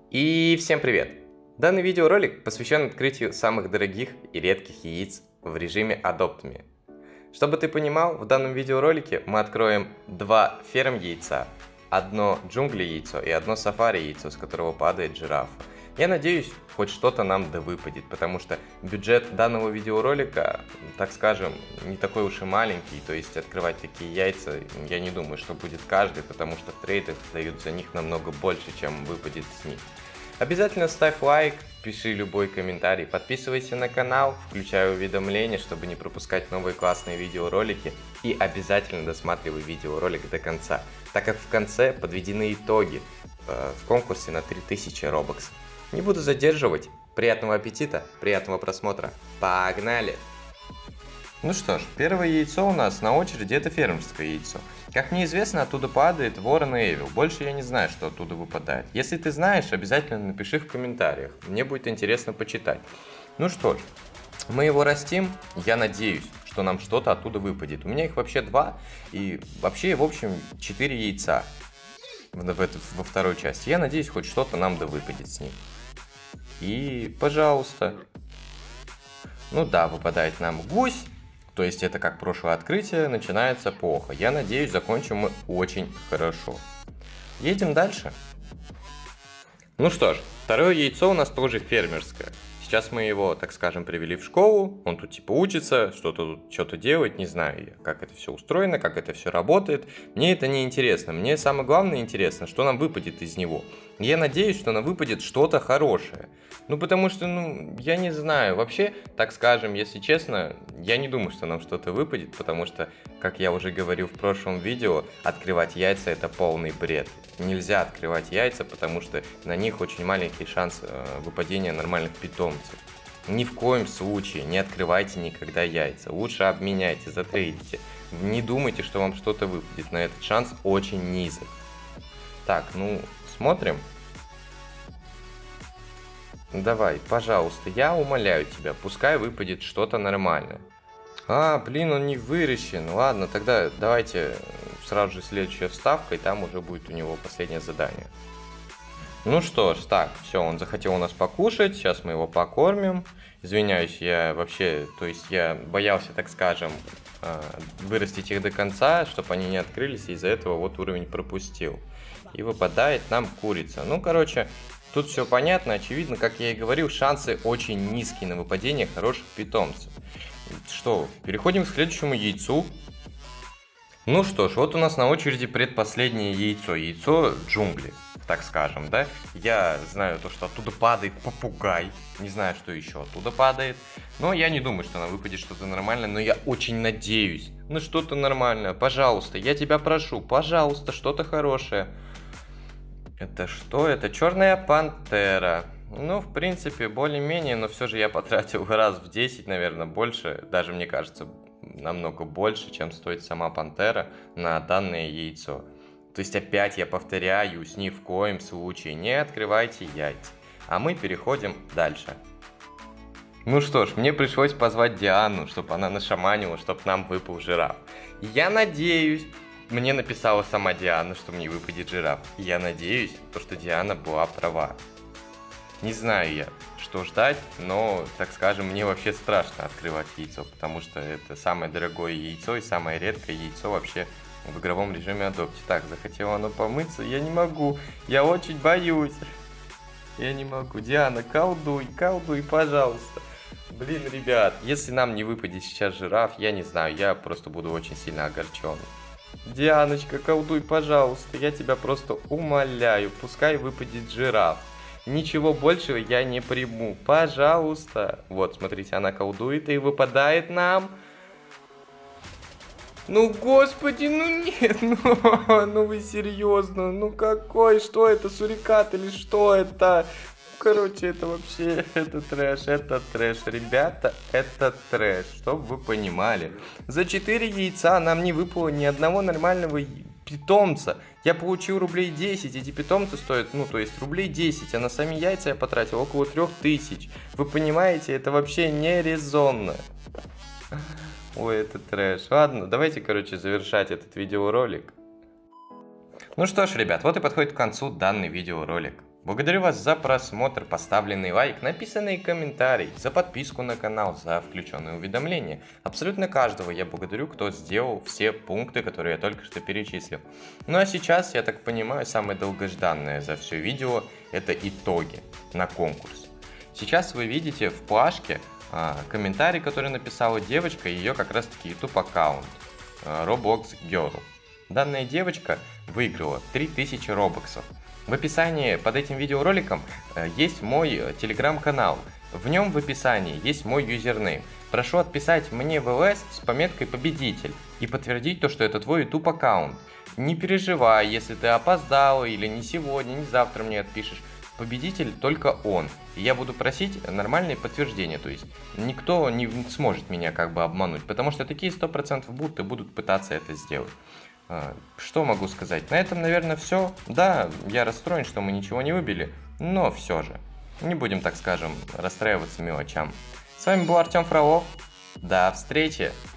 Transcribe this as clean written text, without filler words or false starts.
И всем привет! Данный видеоролик посвящен открытию самых дорогих и редких яиц в режиме Adopt Me. Чтобы ты понимал, в данном видеоролике мы откроем два ферм яйца, одно джунгли яйцо и одно сафари яйцо, с которого падает жирафа. Я надеюсь, хоть что-то нам да выпадет, потому что бюджет данного видеоролика, так скажем, не такой уж и маленький, то есть открывать такие яйца, я не думаю, что будет каждый, потому что в трейдах дают за них намного больше, чем выпадет с них. Обязательно ставь лайк, пиши любой комментарий, подписывайся на канал, включай уведомления, чтобы не пропускать новые классные видеоролики, и обязательно досматривай видеоролик до конца, так как в конце подведены итоги в конкурсе на 3000 робоксов. Не буду задерживать, приятного аппетита, приятного просмотра, погнали! Ну что ж, первое яйцо у нас на очереди, это фермерское яйцо. Как мне известно, оттуда падает ворон и эвил. Больше я не знаю, что оттуда выпадает. Если ты знаешь, обязательно напиши в комментариях. Мне будет интересно почитать. Ну что ж, мы его растим. Я надеюсь, что нам что-то оттуда выпадет. У меня их вообще два. И вообще, в общем, 4 яйца во второй части. Я надеюсь, хоть что-то нам да выпадет с них. И, пожалуйста. Ну да, выпадает нам гусь. То есть это как прошлое открытие, начинается плохо. Я надеюсь, закончим мы очень хорошо. Едем дальше. Ну что ж, второе яйцо у нас тоже фермерское. Сейчас мы его, так скажем, привели в школу. Он тут типа учится, что-то делает, не знаю, как это все устроено, как это все работает. Мне это не интересно. Мне самое главное интересно, что нам выпадет из него. Я надеюсь, что нам выпадет что-то хорошее. Ну, потому что, я не знаю. Вообще, так скажем, если честно, я не думаю, что нам что-то выпадет, потому что, как я уже говорил в прошлом видео, открывать яйца — это полный бред. Нельзя открывать яйца, потому что на них очень маленький шанс выпадения нормальных питомцев. Ни в коем случае не открывайте никогда яйца. Лучше обменяйте, затрейдите. Не думайте, что вам что-то выпадет, но этот шанс очень низок. Так, смотрим. Давай, пожалуйста, я умоляю тебя, пускай выпадет что-то нормальное. Блин, он не выращен. Ладно, тогда давайте сразу же следующая вставка, и там уже будет у него последнее задание. Ну что ж, так, все, он захотел у нас покушать, сейчас мы его покормим. Извиняюсь, я боялся, так скажем, вырастить их до конца, чтобы они не открылись, и из-за этого вот уровень пропустил. И выпадает нам курица. Тут все понятно, очевидно, как я и говорил, шансы очень низкие на выпадение хороших питомцев. Что, переходим к следующему яйцу. Ну что ж, вот у нас на очереди предпоследнее яйцо. Яйцо джунгли, так скажем, да? Я знаю то, что оттуда падает попугай. Не знаю, что еще оттуда падает. Но я не думаю, что нам выпадет что-то нормальное. Но я очень надеюсь на что-то нормальное. Пожалуйста, я тебя прошу, пожалуйста, что-то хорошее. Это что? Это черная пантера. В принципе, более-менее, но все же я потратил раз в 10, наверное, больше. Даже, мне кажется, намного больше, чем стоит сама пантера на данное яйцо. То есть опять я повторяюсь, ни в коем случае не открывайте яйца. А мы переходим дальше. Ну что ж, мне пришлось позвать Диану, чтобы она нашаманила, чтобы нам выпал жираф. Я надеюсь... Мне написала сама Диана, что мне выпадет жираф. И я надеюсь, что Диана была права. Не знаю я, что ждать, но, так скажем, мне вообще страшно открывать яйцо, потому что это самое дорогое яйцо и самое редкое яйцо вообще в игровом режиме Adopt. Так, захотело оно помыться, я не могу, я очень боюсь. Я не могу. Диана, колдуй, пожалуйста. Блин, ребят, если нам не выпадет сейчас жираф, я не знаю, я просто буду очень сильно огорчен. Дианочка, колдуй, пожалуйста, я тебя просто умоляю, пускай выпадет жираф. Ничего большего я не приму, пожалуйста. Вот, смотрите, она колдует и выпадает нам. Господи, нет, вы серьезно, что это, сурикат или что это? Это вообще, это трэш, ребята, это трэш, чтобы вы понимали. За 4 яйца нам не выпало ни одного нормального питомца. Я получил рублей 10, эти питомцы стоят, рублей 10, а на сами яйца я потратил около 3000. Вы понимаете, это вообще не резонно. Ой, это трэш. Ладно, давайте, завершать этот видеоролик. Ну что ж, ребят, вот и подходит к концу данный видеоролик. Благодарю вас за просмотр, поставленный лайк, написанный комментарий, за подписку на канал, за включенные уведомления. Абсолютно каждого я благодарю, кто сделал все пункты, которые я только что перечислил. Ну а сейчас, я так понимаю, самое долгожданное за все видео — это итоги на конкурс. Сейчас вы видите в плашке комментарий, который написала девочка, ее как раз таки YouTube аккаунт Roblox Girl. Данная девочка выиграла 3000 робоксов. В описании под этим видеороликом есть мой телеграм-канал. В нем в описании есть мой юзернейм. Прошу отписать мне в ЛС с пометкой «Победитель» и подтвердить то, что это твой YouTube аккаунт. Не переживай, если ты опоздал или не сегодня, не завтра мне отпишешь. Победитель только он. И я буду просить нормальные подтверждения, то есть никто не сможет меня как бы обмануть, потому что такие 100% будут и будут пытаться это сделать. Что могу сказать? На этом, наверное, все. Да, я расстроен, что мы ничего не выбили, но все же. Не будем, так скажем, расстраиваться мелочам. С вами был Артем Фролов. До встречи!